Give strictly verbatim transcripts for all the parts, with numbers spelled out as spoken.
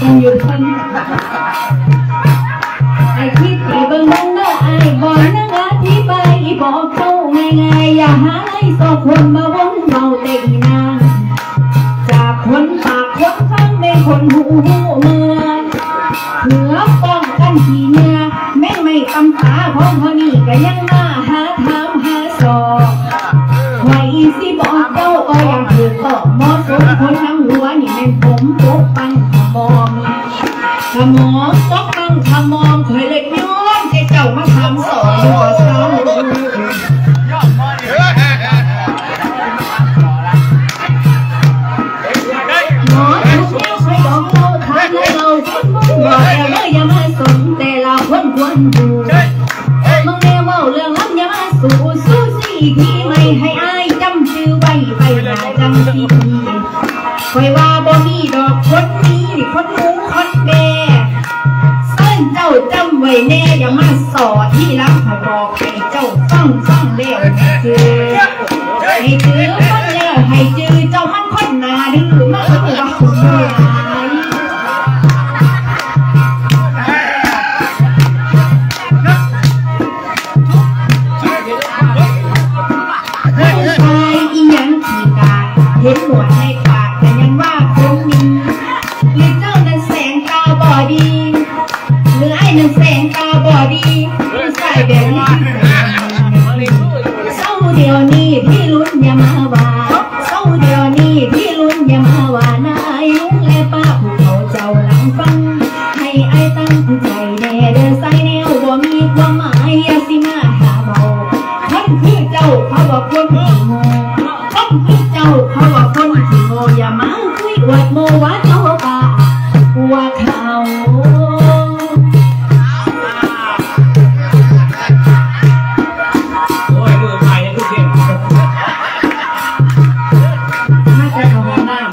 ต้องหยุดคนไอ้คิดตีเบิ่งเบิ่งเด้อไอ้บอกนักอธิบายบอกเขาง่ายๆอย่าหาไอ้สองคนมาวนเมาเด็กนางจากคนปากคนฟังเป็นคนหูหูเมืองเพื่อป้องกันที่เนื้อแม่ไม่ตำตาของเขานี่ก็ยังมาหาทำหาสอบไว้สิบอกเจ้าก็อยากถือต่อมอสมคนทั้งหัวนี่เป็นผมปกปังขมอมขมอมปกปังขมอมเคยเล็กย้อนใจเจ้ามาทำสอนอยู่กับเขาหมอทุกแนวเคยบอกเราทานแล้วเราคนมุ่งบอกแล้วเลยอย่ามาสนแต่เราคนควรดูมึงแนวเมาเรื่องล้ำอย่ามาสู่สู้สี่ที่ไม่ให้อายจำชื่อไว้ไปหน้าจังทีคอยว่าบ่มีดอกคนนี้คนมุ้งคนแม่เส้นเจ้าจำไว้แน่อย่ามาสอที่รักให้บอกให้เจ้าฟังฟังแล้วให้จือให้จือฟังแล้วให้จือเจ้ามันคนหนาดื้อมากเลยว่าคุณยายเห็นหนวดในปากแต่ยังว่าคนมีหรือเจ้านั้นแสงตาบอดีหรือไอ้นั้นแสงตาบอดีใส่แบบนี้เศร้าเดียวนี้พี่ลุ้นอย่ามาว่าเศร้าเดียวนี้พี่ลุ้นอย่ามาว่านายลุงและป้าผู้เขาเจ้าหลังฟังให้ไอ้ตั้งใจแน่เดินใส่แนวบ่มีความหมายอย่าสิมาหาเบาคนคือเจ้าเขาบอกคนที่โง่คนคือเจ้าเขาบอกคนที่โง่อย่ามาคุยอวดโมว่าเจ้าป่าว่าเขาโอ้ยมือใหม่ยังทุกเด็กน่าจะทำได้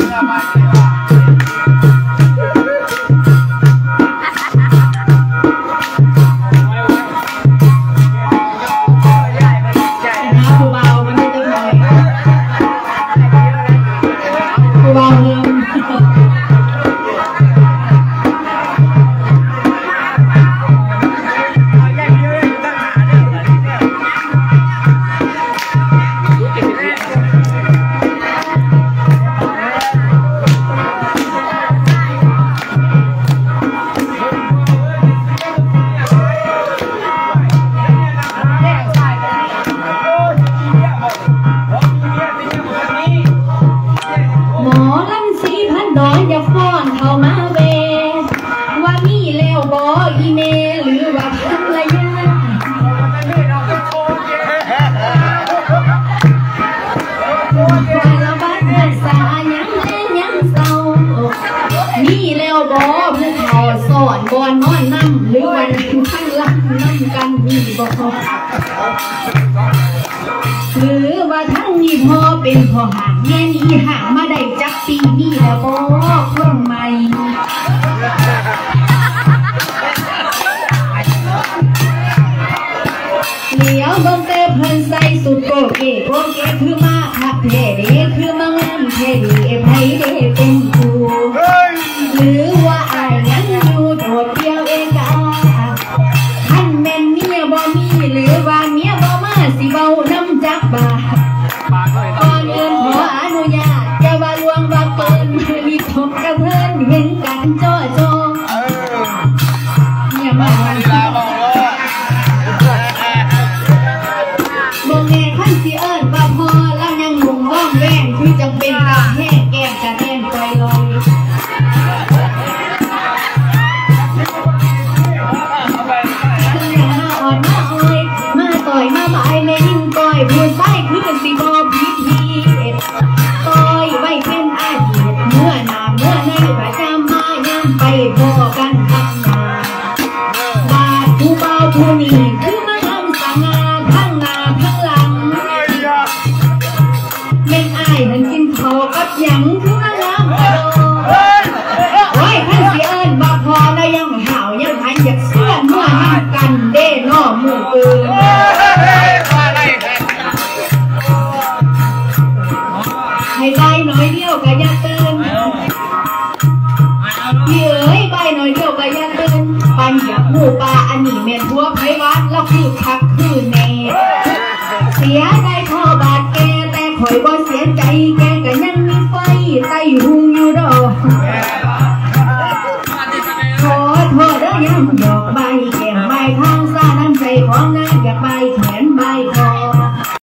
อย่าฟ้อนเข้ามาเวว่ามีแล้วบออีเมลหรือว่าภรรยาว่าละบ้านภาษายังเล่นยังเศร้ามีแล้วบอผู้เขาสอนบอนนอนน้ำหรือวันข้างลังน้ำกันมีบอหรือว่าทั้งนี้พอเป็นพอห่างแง่นี้ห่างมาได้จักปีนี้แล้วบอคนใหม่เหลียวเบิ่งแต่เพิ่นใส่สุดโกเก๋โกเก๋คือมาคักเท่เด้คือมางามเท่ดีไผเด้เป็นกูหรือว่าอายยังอยู่โดดเดียวเองกะท่านแม่นเมียบ่มีหรือว่าเมียบ่มาสิเบาน้ำจักบาก่อนเงินขออนุญาตจะว่าลวงว่าเปินมีทบกระเทินเห็นกันจ่อจองเนี่ยมาบ่แม่ขั้นสิเอิ้นว่าพอแล้วยังงงว่องแวงคือจำเป็นกับแห้งแก้มจะแน่นไปลอยต่อยมาบ่ายในยิ่งต่อยพูดใต้คือสิบอพีพีต่อยไว้เป็นอาชีพเมื่อนาเมื่อในประจำมายังไปพอกันทำงานบาดผู้เบาผู้นี้คือมาทำสังงานทั้งหน้าทั้งหลังสียได้พ่อบาดแกแต่คอยบ่เสียใจแกก็ยังมีไฟใต้หุง